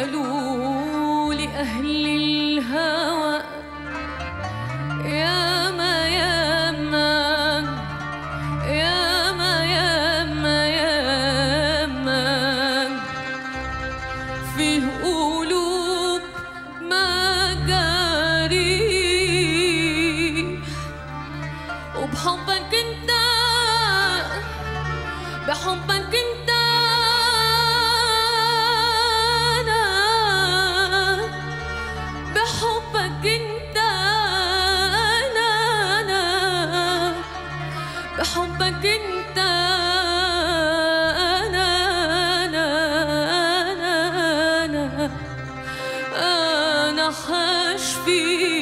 قالوا لأهل الهوى يا ما يا ما يا ما يا ما يا ما فيه قلوب ما جاريح، وبحبك انت بحبك انت انا بحبك انت انا بحبك انت انا حاشفي